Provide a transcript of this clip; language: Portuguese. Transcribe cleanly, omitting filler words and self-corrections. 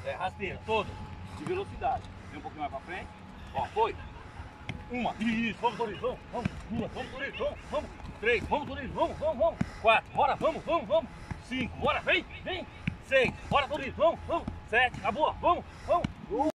rasteira, toda, de velocidade. Vem um pouquinho mais pra frente. Ó, foi. Uma, isso, vamos, Torinho, vamos. Duas, vamos, Torinho, vamos. Três, vamos, Torinho, vamos. Quatro, bora, vamos. Cinco, bora, vem. Seis, bora, Torinho, vamos. Sete, acabou, vamos.